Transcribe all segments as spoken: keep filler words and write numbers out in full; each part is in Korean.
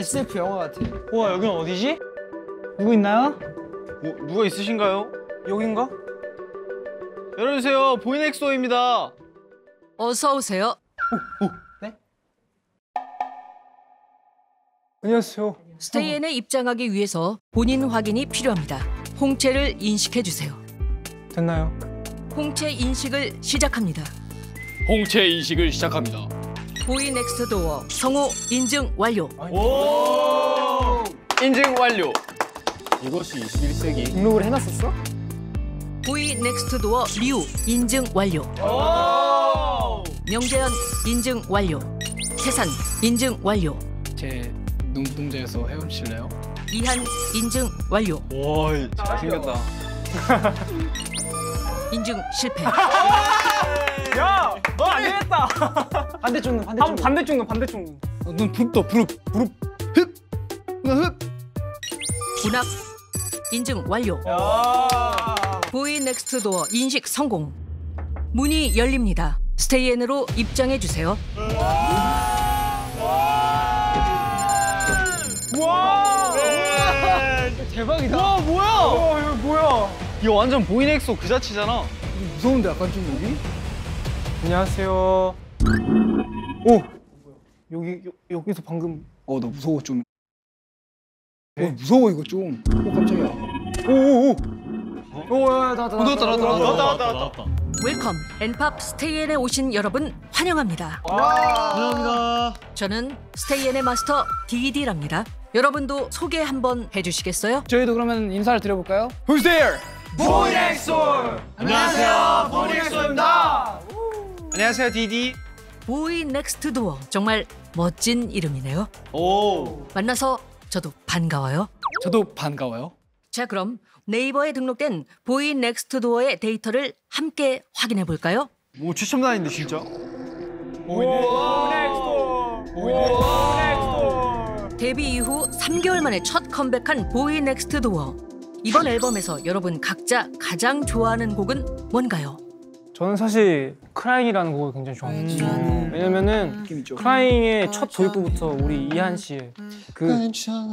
에스에프 영화 같아. 우와, 여긴 어디지? 누구 있나요? 뭐, 누가 있으신가요? 여긴가? 열어주세요. 보이넥소입니다. 어서 오세요. 오, 오. 네? 안녕하세요. 스테이엔에 입장하기 위해서 본인 확인이 필요합니다. 홍채를 인식해 주세요. 됐나요? 홍채 인식을 시작합니다. 홍채 인식을 시작합니다. 보이 넥스트 도어 성우 인증 완료. 오! 인증 완료. 이것이 이십일 세기. 등록을 해놨었어? 보이 넥스트 도어 류 인증 완료. 오! 명재현 인증 완료. 태산 인증 완료. 제 눈동자에서 헤엄칠래요? 이한 인증 완료. 와, 잘생겼다. 인증 실패. 야! 너 안 되겠다! 반대쪽 눈, 반대쪽 눈. 반대쪽 눈, 반대쪽 눈. 어, 눈 부릅다, 부릅, 부릅. 흡! 흡! 분합 인증 완료. 야! 보이 넥스트 도어 인식 성공. 문이 열립니다. 스테이엔으로 입장해 주세요. 우와! 네. 대박이다. 와, 뭐야? 와, 이거 뭐야? 이거 완전 보이넥소 그 자체잖아. 무서운데 약간 좀 여기? 안녕하세요. 오! 여기, 여, 여기서 방금. 어, 나 무서워 좀. 어, 무서워 이거 좀. 오, 깜짝이야. 오오오! 오, 야, 나왔다, 나왔다, 나왔다, 나왔다, 나왔다, 나왔다. 웰컴 엔팝 스테이엔에 오신 여러분 환영합니다. 감사합니다. 저는 스테이엔의 마스터 디디랍니다. 여러분도 소개 한번 해주시겠어요? 저희도 그러면 인사를 드려볼까요? Who's there? 보이넥소! 안녕하세요, 보이넥소입니다. 안녕하세요, 디디. 보이 넥스트 도어 정말 멋진 이름이네요. 오. 만나서 저도 반가워요. 저도 반가워요. 자, 그럼 네이버에 등록된 보이 넥스트 도어의 데이터를 함께 확인해 볼까요? 뭐 최첨단인데 진짜? 보이넥소! 보이넥소! 데뷔 이후 삼 개월 만에 첫 컴백한 보이 넥스트 도어. 이번 앨범에서 여러분 각자 가장 좋아하는 곡은 뭔가요? 저는 사실 크라잉이라는 곡을 굉장히 좋아해요. 음. 왜냐면은 크라잉의 첫 도입부부터 우리 이한 씨의 그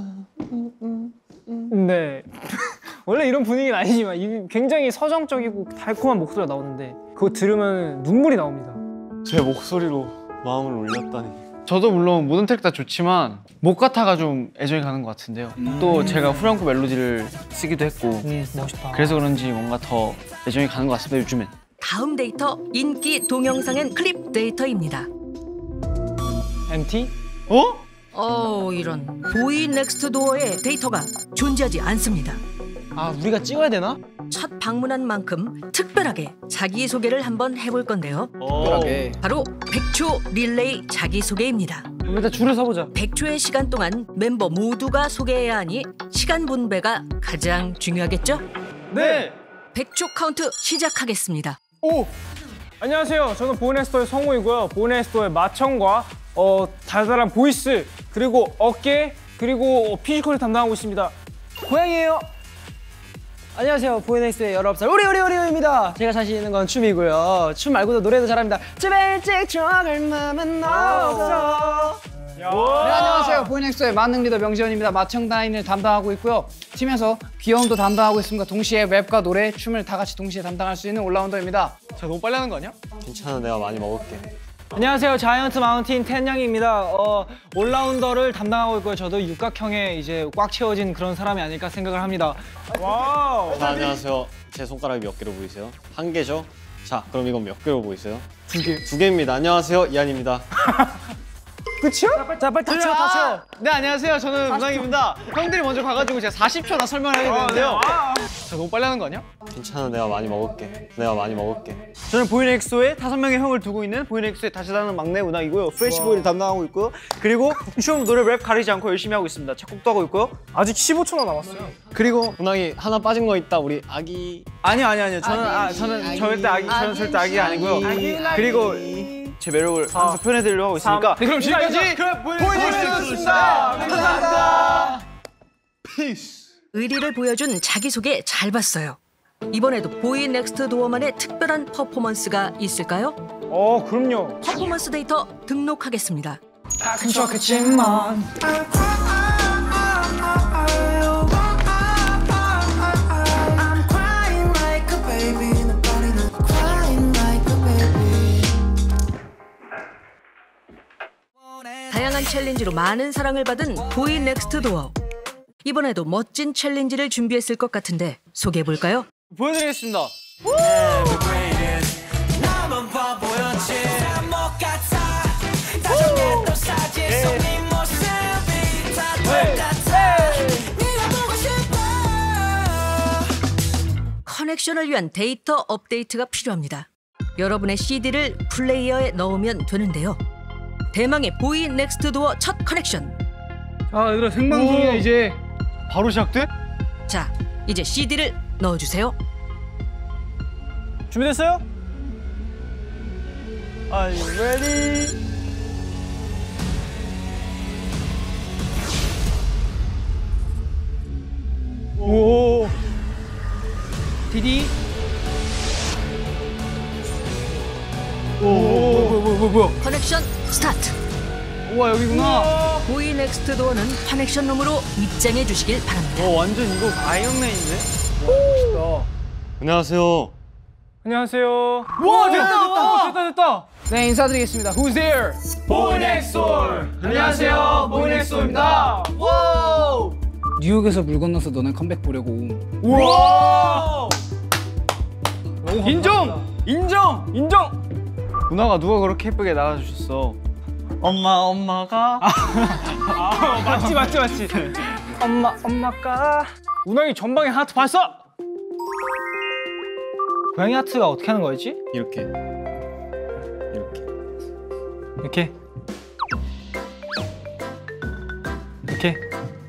네. 원래 이런 분위기는 아니지만 이게 굉장히 서정적이고 달콤한 목소리가 나오는데 그거 들으면 눈물이 나옵니다. 제 목소리로 마음을 울렸다니. 저도 물론 모든 트랙 다 좋지만 목가타가 좀 애정이 가는 것 같은데요. 음. 또 제가 후렴구 멜로디를 쓰기도 했고 음, 멋있다. 그래서 그런지 뭔가 더 애정이 가는 것 같습니다, 요즘엔. 다음 데이터 인기 동영상 앤 클립 데이터입니다. 엠티? 어? 어 이런 보이 넥스트 도어의 데이터가 존재하지 않습니다. 아, 우리가 찍어야 되나? 첫 방문한 만큼 특별하게 자기소개를 한번 해볼 건데요. 특별하게. 바로 백 초 릴레이 자기소개입니다. 일단 줄을 서보자. 백 초의 시간 동안 멤버 모두가 소개해야 하니 시간 분배가 가장 중요하겠죠? 네! 백 초 카운트 시작하겠습니다. 오! 안녕하세요. 저는 보이넥스토의 성우이고요. 보이넥스토의 마청과 어, 달달한 보이스, 그리고 어깨, 그리고 피지컬을 담당하고 있습니다. 고양이에요. 안녕하세요. 보이넥스의 열아홉 살 우리 우리 우리입니다. 제가 자신 있는 건 춤이고요. 춤 말고도 노래도 잘합니다. 춤에 찍혀갈 맘은 없어. 네, 안녕하세요. 보이넥스의 만능 리더 명지현입니다. 마청다인을 담당하고 있고요. 팀에서 귀여움도 담당하고 있습니다. 동시에 랩과 노래, 춤을 다 같이 동시에 담당할 수 있는 올라운더입니다. 자, 너무 빨리 하는 거 아니야? 괜찮아, 내가 많이 먹을게. 안녕하세요. 자이언트 마운틴 텐양입니다. 어, 올라운더를 담당하고 있고요. 저도 육각형에 이제 꽉 채워진 그런 사람이 아닐까 생각을 합니다. 와우. 자, 안녕하세요. 제 손가락이 몇 개로 보이세요? 한 개죠? 자, 그럼 이건 몇 개로 보이세요? 두 개. 두 개입니다. 안녕하세요, 이한입니다. 끝이야? 자, 빨리 다 채워, 다 채워. 네, 안녕하세요. 저는 문학입니다. 형들이 먼저 가가지고 제가 사십 초나 설명을 하게 되는데요. 자, 너무 빨리 하는 거 아니야? 괜찮아, 내가 많이 먹을게. 내가 많이 먹을게. 저는 보이넥소에 다섯 명의 형을 두고 있는 보이넥소의 다시다는 막내 운학이고요. 프레시보이를 담당하고 있고요. 그리고 춤, 노래, 랩 가리지 않고 열심히 하고 있습니다. 작곡도 하고 있고요. 아직 십오 초나 남았어요. 그리고 운항이 하나 빠진 거 있다. 우리 아기. 아니요, 아니요, 아니요. 저는 아, 저는 절대 아기, 저는 절대 아기 아니고요. 아기, 아기. 그리고 제 매력을 항상 표현해드리려고 하고 있으니까. 네, 그럼 지금까지 보이넥스였습니다. 감사합니다. 피스. 의리를 보여준 자기소개 잘 봤어요. 이번에도 보이 넥스트 도어만의 특별한 퍼포먼스가 있을까요? 어, 그럼요. 퍼포먼스 데이터 등록하겠습니다. 아, 큰 척했지만 챌린지로 많은 사랑을 받은 보이 넥스트 도어. 이번에도 멋진 챌린지를 준비했을 것 같은데 소개해볼까요? 보여드리겠습니다. 커넥션을 위한 데이터 업데이트가 필요합니다. 여러분의 씨디를 플레이어에 넣으면 되는데요. 대망의 보이 넥스트 도어 첫 커넥션. 아 얘들아 생방송이야 이제. 바로 시작돼? 자, 이제 씨디를 넣어주세요. 준비됐어요? Are you ready? 오. 디디. 뭐뭐뭐 뭐야? 커넥션 스타트. 우와 여기구나. 보이 넥스트 도어는 커넥션 룸으로 입장해 주시길 바랍니다. 와 완전 이거 아이언맨인데? 안녕하세요. 안녕하세요. 와 됐다 됐다 됐다 됐다. 네 인사드리겠습니다. Who's there? 보이넥스토어. 안녕하세요, 보이넥스토어입니다. 와우. 뉴욕에서 물 건너서 너네 컴백 보려고. 우와. 인정 인정 인정. 누나가 누가 그렇게 예쁘게 나와주셨어. 엄마 엄마가. 아 맞지 맞지 맞지. 엄마 엄마가. 운항이 전방에 하트 발사. 고양이 하트가 어떻게 하는 거였지? 이렇게. 이렇게. 이렇게. 이렇게.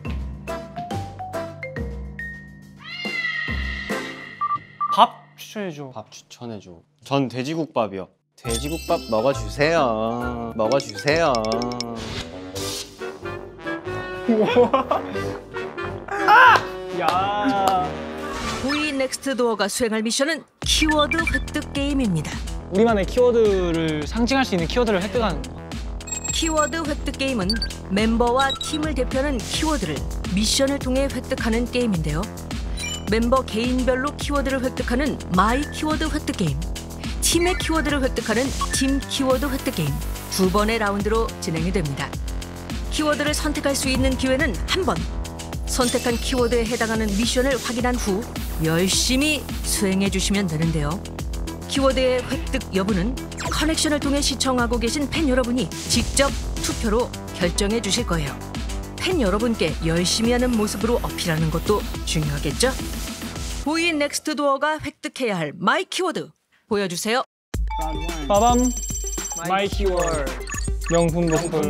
밥 추천해줘. 밥 추천해줘. 전 돼지국밥이요. 돼지국밥 먹어주세요. 먹어주세요. 야. 보이 넥스트 도어가 수행할 미션은 키워드 획득 게임입니다. 우리만의 키워드를 상징할 수 있는 키워드를 획득하는 거. 키워드 획득 게임은 멤버와 팀을 대표하는 키워드를 미션을 통해 획득하는 게임인데요. 멤버 개인별로 키워드를 획득하는 마이 키워드 획득 게임, 팀의 키워드를 획득하는 팀 키워드 획득 게임 두 번의 라운드로 진행이 됩니다. 키워드를 선택할 수 있는 기회는 한 번. 선택한 키워드에 해당하는 미션을 확인한 후 열심히 수행해 주시면 되는데요. 키워드의 획득 여부는 커넥션을 통해 시청하고 계신 팬 여러분이 직접 투표로 결정해 주실 거예요. 팬 여러분께 열심히 하는 모습으로 어필하는 것도 중요하겠죠? 보이 넥스트 도어가 획득해야 할 마이 키워드 보여주세요. 빠밤. 마이 키워드. 명품 목도리.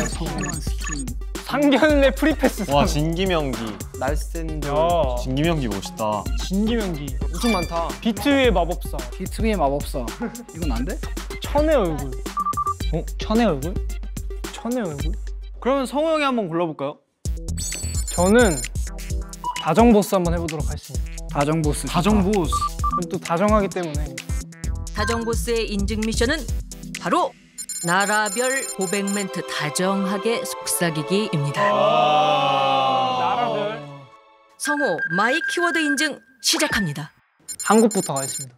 상견례 프리패스. 와 진기명기. 날쌘들. 야. 진기명기 멋있다. 진기명기. 엄청 많다. 비트 위의 마법사. 비트비의 마법사. 이건 안 돼? 천의 얼굴. 어? 천의 얼굴? 천의 얼굴? 그러면 성호 형이 한번 골라볼까요? 저는 다정 보스 한번 해보도록 하겠습니다. 다정 보스. 다정 보스. 저는 또 다정하기 때문에. 다정 보스의 인증 미션은 바로 나라별 고백 멘트 다정하게 속삭이기입니다. 나라별. 성호 마이 키워드 인증 시작합니다. 한국부터 가겠습니다.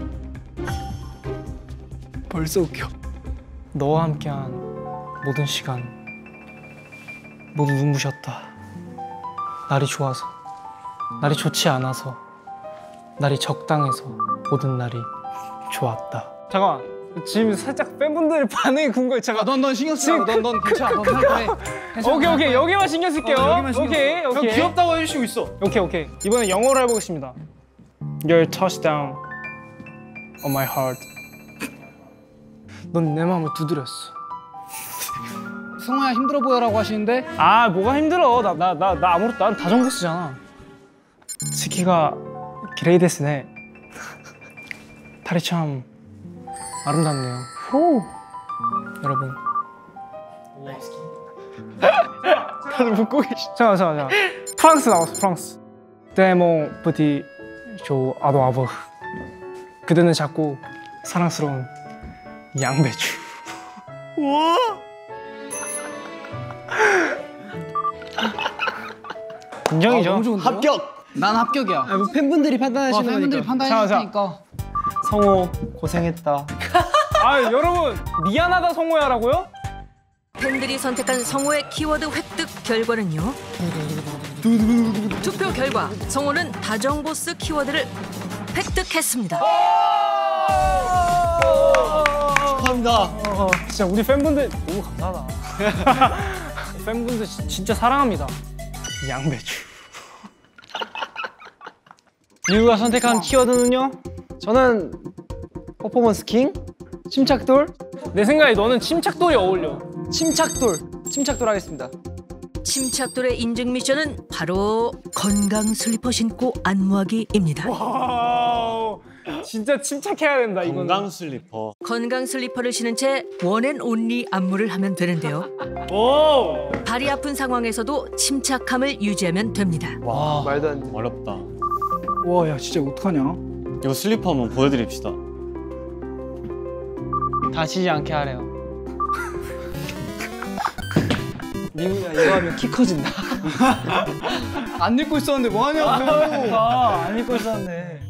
벌써 웃겨. 너와 함께한 모든 시간 모두 눈부셨다. 날이 좋아서, 날이 좋지 않아서, 날이 적당해서 모든 날이 좋았다. 잠깐만, 지금 살짝 팬분들의 반응이 궁금해. 잠깐. 넌 넌 신경 쓰지 마. 넌넌 괜찮아. 넌 할 거래. 괜찮아, 오케이 할 오케이 거야. 여기만 신경 쓸게요. 어, 여기만 신경 오케이 써. 오케이. 형 귀엽다고 해주시고 있어. 오케이 오케이. 이번엔 영어로 해보겠습니다. Your touchdown on my heart. 넌 내 마음을 두드렸어. 성호야 힘들어 보여라고 하시는데 아 뭐가 힘들어. 나 나 나 나 아무것도 난 다정보스잖아. 스키가 기레이데스네. 달이 참 아름답네요. 호. 여러분. 다들 웃고 계시. 잠깐 잠깐 잠깐. 프랑스 나왔어 프랑스. 데모 부티 조 아도 아버. 그대는 작고 사랑스러운 양배추. 와. 인정이죠. 아, 너무 좋은데요? 합격. 난 합격이야. 아, 뭐 팬분들이 와, 판단하시는 팬분들이 거니까. 자, 자. 판단해주니까. 성호 고생했다. 아 여러분 미안하다 성호야라고요? 팬들이 선택한 성우의 키워드 획득 결과는요. 투표 결과 성우는 다정보스 키워드를 획득했습니다. 축하합니다. 어, 진짜 우리 팬분들 너무 감사하다. 팬분들 지- 진짜 사랑합니다. 양배추. 리우가 선택한 키워드는요? 저는 퍼포먼스 킹, 침착돌, 내 생각에 너는 침착돌이 어울려. 침착돌, 침착돌 하겠습니다. 침착돌의 인증 미션은 바로 건강 슬리퍼 신고 안무하기입니다. 와우, 진짜 침착해야 된다 이거는. 건강 슬리퍼. 건강 슬리퍼를 신은 채 원앤 온리 안무를 하면 되는데요. 오, 발이 아픈 상황에서도 침착함을 유지하면 됩니다. 와, 말도 안 돼. 어렵다. 와, 야 진짜 어떡하냐? 이거 슬리퍼 한번 보여드립시다. 다치지 않게 하래요. 리우야 이거 하면 키 커진다. 안 읽고 있었는데 뭐 하냐고. 아, 안 입고 있었는데.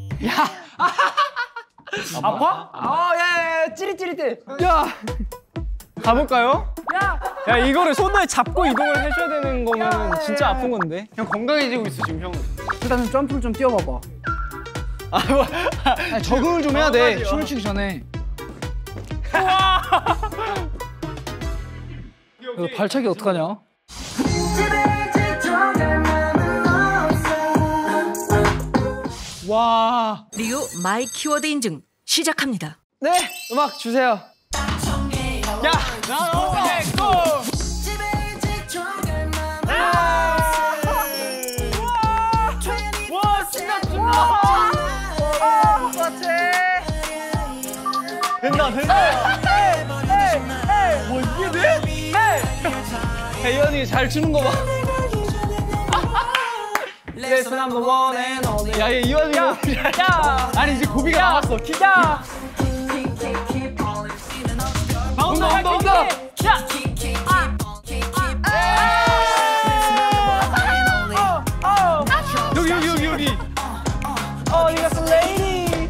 아파? 아, 야, 야, 찌릿찌릿해. 야, 가볼까요? 야, 야 이거를 손을 잡고 이동을 해줘야 되는 거면 진짜 아픈 건데. 형 건강해지고 있어 지금 형. 일단 점프를 좀 뛰어봐봐. 아니, 적응을 좀 해야 돼. 춤을 추기 전에. 이거 발차기 어떡하냐? 와. 리우 마이 키워드 인증 시작합니다. 네, 음악 주세요. 야, 나 고! 된다 된다. 뭐 이게 돼? 대현이 잘 추는 거 봐. Listen, I'm the one and only. 야, 얘 이완이 야, 야, 아니 이제 고비가 나왔어. 야. 온다 온다 온다. 여기 여기 여기 여기. 어, 네가 그 레이디.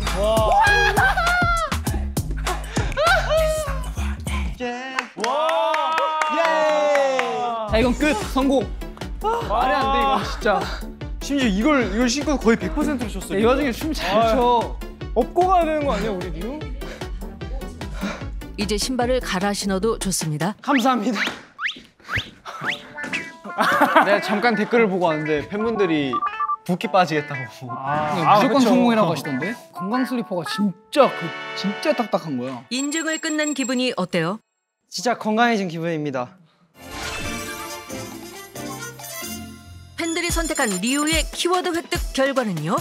자, 이건 끝. 성공. 말이 안 돼 이거 진짜. 심지어 이걸 이걸 신고 거의 백 퍼센트로 쳤어. 이 와중에 춤 잘 춰. 업고 가야 되는 거 아니야 우리 리우? 이제 신발을 갈아 신어도 좋습니다. 감사합니다. 내가 잠깐 댓글을 보고 왔는데 팬분들이 붓기 빠지겠다고. 그냥 무조건 그쵸. 성공이라고 하시던데. 건강 슬리퍼가 진짜 그 진짜 딱딱한 거야. 인증을 끝낸 기분이 어때요? 진짜 건강해진 기분입니다. 팬들이 선택한 리우의 키워드 획득 결과는요?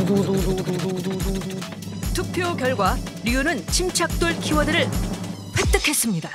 투표 결과 리우는 침착돌 키워드를 획득했습니다.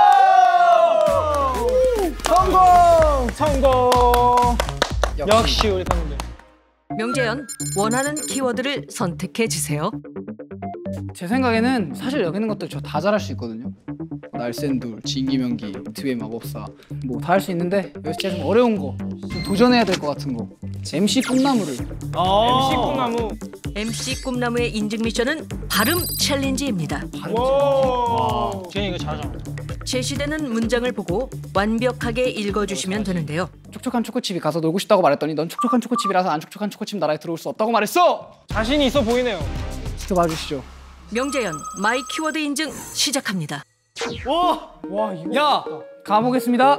성공! 성공! 역시 우리 팬분들. 명재현, 원하는 키워드를 선택해 주세요. 제 생각에는 사실 여기 있는 것들 저 다 잘할 수 있거든요. 날쌘돌, 진기명기, 트의 마법사 뭐 다 할 수 있는데 여기서 진짜 좀 어려운 거, 좀 도전해야 될 것 같은 거. 엠씨 꿈나무를. 엠씨 꿈나무. 엠씨 꿈나무의 인증 미션은 발음 챌린지입니다. 와. 재현이 이거 잘하잖아. 제시되는 문장을 보고 완벽하게 읽어주시면 되는데요. 촉촉한 초코칩이 가서 놀고 싶다고 말했더니 넌 촉촉한 초코칩이라서 안 촉촉한 초코칩 나라에 들어올 수 없다고 말했어. 자신이 있어 보이네요. 지켜봐 주시죠. 명재현, 마이 키워드 인증 시작합니다. 와 이거. 야, 가보겠습니다.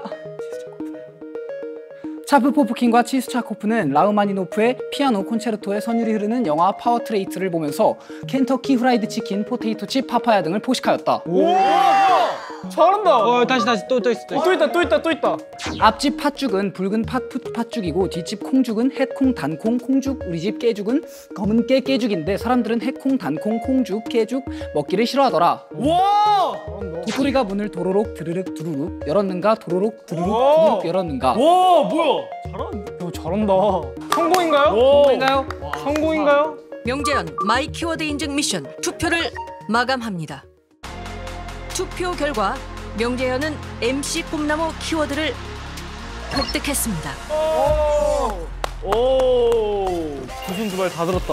차프포프킨과 치스차코프는 라흐마니노프의 피아노 콘체르토의 선율이 흐르는 영화 파워트레이트를 보면서 켄터키 후라이드 치킨, 포테이토칩, 파파야 등을 포식하였다. 잘한다. 어, 다시 다시 또 또 있어. 또 있어. 또 있다 또 있다 또 있다. 앞집 팥죽은 붉은 팥, 팥죽이고 뒷집 콩죽은 햇콩, 단콩, 콩죽, 우리 집 깨죽은 검은 깨 깨죽인데 사람들은 햇콩, 단콩, 콩죽, 깨죽 먹기를 싫어하더라. 와. 도토리가 문을 도로록 드르륵 두루룩 열었는가 도로록 드르륵 와. 두루룩 열었는가. 와 뭐야? 잘하는데? 야, 잘한다. 성공인가요? 성공인가요? 성공인가요? 명재현, 마이 키워드 인증 미션 투표를 마감합니다. 투표 결과 명재현은 엠씨 꿈나무 키워드를 획득했습니다. 오. 오. 두손 두 발 다 들었다.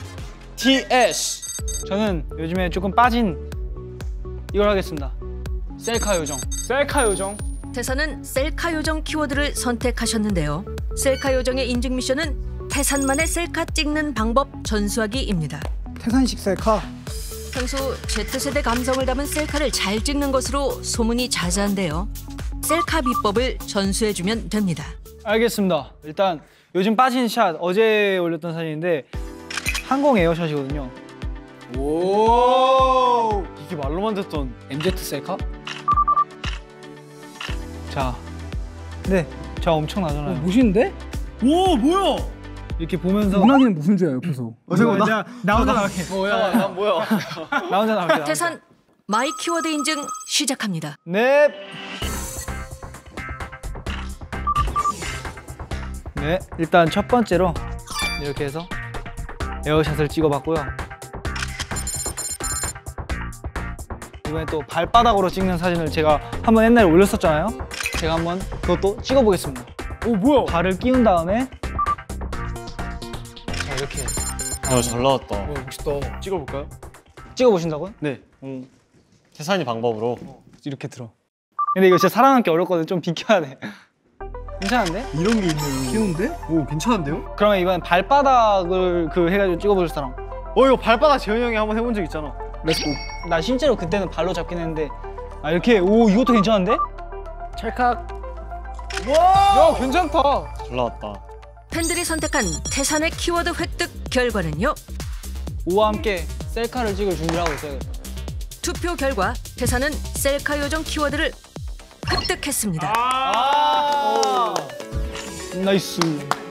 티에스. 저는 요즘에 조금 빠진 이걸 하겠습니다. 셀카 요정. 셀카 요정. 태산은 셀카 요정 키워드를 선택하셨는데요. 셀카 요정의 인증 미션은 태산만의 셀카 찍는 방법 전수하기입니다. 태산식 셀카. 평소 Z세대 감성을 담은 셀카를 잘 찍는 것으로 소문이 자자한데요. 셀카 비법을 전수해주면 됩니다. 알겠습니다. 일단 요즘 빠진 샷 어제 올렸던 사진인데 항공 에어샷이거든요. 오 이게 말로만 듣던 엠지 셀카? 자, 네, 저 엄청 나잖아요. 어, 멋있는데? 오 뭐야? 이렇게 보면서 문학이는 무슨 죄야 옆에서? 어, 잠깐만, 나, 나 혼자 나갈게. 뭐야 난 뭐야 나 혼자 나갈게. 태산 마이 키워드 인증 시작합니다. 네. 네, 일단 첫 번째로 이렇게 해서 에어샷을 찍어봤고요. 이번에 또 발바닥으로 찍는 사진을 제가 한번 옛날에 올렸었잖아요. 제가 한번 그것도 찍어보겠습니다. 오 뭐야? 발을 끼운 다음에 자 이렇게 야, 잘 나왔다. 어, 멋있다. 찍어볼까요? 찍어보신다고요? 네 태산이 방법으로. 이렇게 들어. 근데 이거 진짜 사랑하기 어렵거든. 좀 비켜야 돼. 괜찮은데? 이런 게 있네요 귀여운데? 오 괜찮은데요? 그러면 이번엔 발바닥을 그 해가지고 찍어볼 사람. 어 이거 발바닥 재현이 형이 한번 해본 적 있잖아 렛츠고. 나 실제로 그때는 발로 잡긴 했는데 아 이렇게 오 이것도 괜찮은데? 찰칵. 야 괜찮다. 잘 나왔다. 팬들이 선택한 태산의 키워드 획득 결과는요. 오와 함께 셀카를 찍을 준비를 하고 있어요. 투표 결과 태산은 셀카 요정 키워드를 획득했습니다. 아 나이스.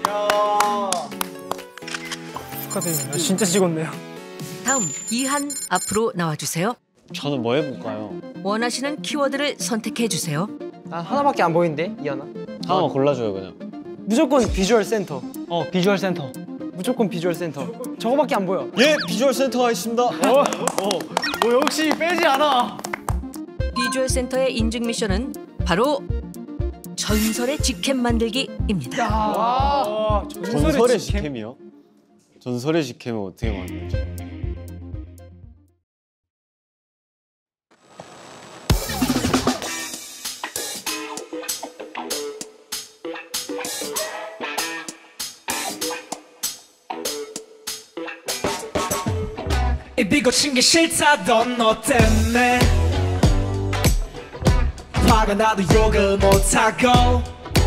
축하드립니다. 진짜 찍었네요. 다음 이한 앞으로 나와주세요. 저는 뭐 해볼까요? 원하시는 키워드를 선택해주세요. 난 하나밖에 안 보이는데 이하나? 하나만 골라줘요 그냥. 무조건 비주얼 센터. 어 비주얼 센터. 무조건 비주얼 센터. 저거밖에 안 보여. 예, 비주얼 센터가 있습니다. 어, 뭐 역시 빼지 않아 비주얼 센터의 인증 미션은 바로 전설의 직캠 만들기입니다. 와 전설의 직캠이요? 전설의 직캠을 어떻게 만들죠? 이 비고친 게 싫다던 너 때문에 화가 나도 욕을 못하고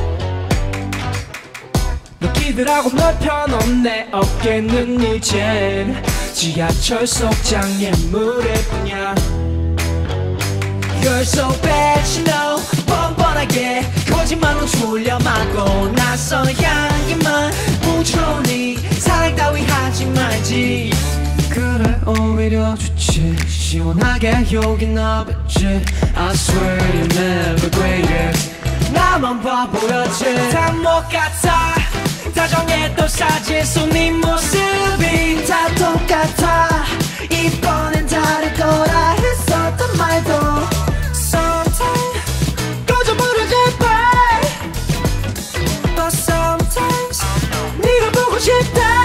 너 기들하고 널 펴놓은 내 어깨는 이젠 지하철 속 장애물일 뿐이야. You're so bad you know 뻔뻔하게 거짓말로 졸려맞고 낯선 향기만 묻혀오니 사랑 따위 하지 말지. 그래 오히려 좋지 시원하게 여기 나봤지 I swear you're never greatest 나만 바보였지 다 못같아 다정했던 사진 속 네 모습이 다 똑같아 이번엔 다를 거라 했었던 말도 Sometimes 꺼져버려 제발 But sometimes 네가 보고 싶다.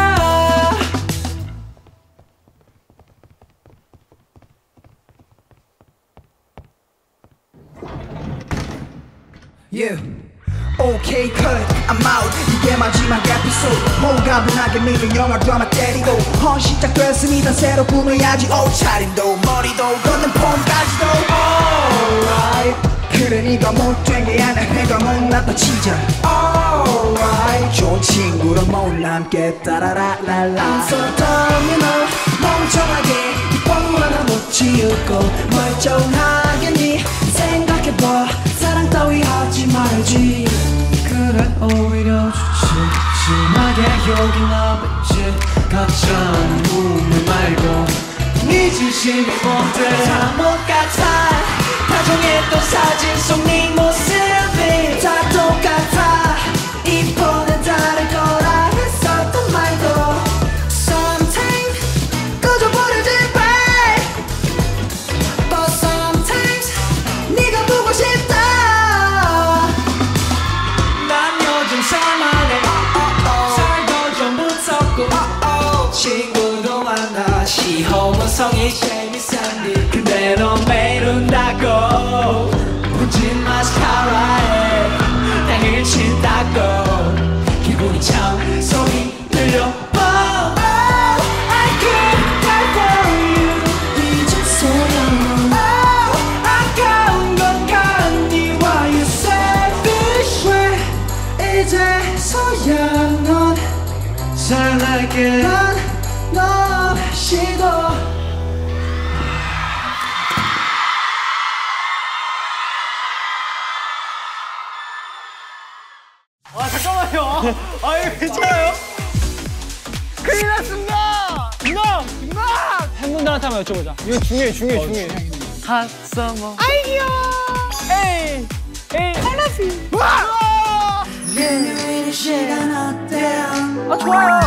Yeah. Okay, cut, I'm out. 이게 마지막 에피소드. 뭔가 분하게 미는 영화 드라마 때리고 헌 시작됐으니까 새로 꾸며야지 옷차림도 머리도 걷는 폼까지도 Alright. 그래 네가 못된 게 아니야 내가 못났다 치자 Alright. 좋은 친구로 못남게 따라라라라 I'm so dumb you know 멍청하게 뻥 하나 못 지우고 멀쩡하게 네 생각해봐 사랑 따위 하지 말지. 그래 오히려 좋지 심하게 여기 나봤지 가짜는 눈물 말고 네 진심이 뭔데 다 못같아 다정했던 사진 속 네 모습이 다 똑같아 이번엔 다를 거라 했었던 말도 Sometimes 꺼져버려 제발 But sometimes 네가 보고 싶다. 난 요즘 살만해 살도 좀 붙었고 친구도 만나 시 이 호문성이 재밌었니 그대로 매일 운다고 문진 마스카라에 땅을 친다고 기분이 참 소리 들려 oh, I can't die for you 잊었어요 oh, 아까운 건 간디와 you selfish 왜 이제서야 넌 설레게 난 없이도 아 잠깐만요. 아 이거 괜찮아요? 큰일 났습니다. 누나, 누나. 팬분들한테 한번 여쭤보자. 이거 중요해, 중요해, 중요해. 핫 서머. 아이기야. 에이, 에이, 하나씩. 와! 내일 시간 어때요? 아 좋아요.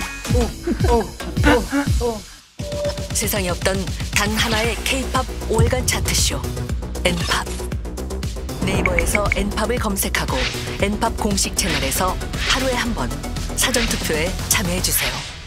세상에 없던 단 하나의 K-팝 월간 차트쇼 엔팝. 네이버에서 엔팝을 검색하고 엔팝 공식 채널에서 하루에 한 번 사전 투표에 참여해 주세요.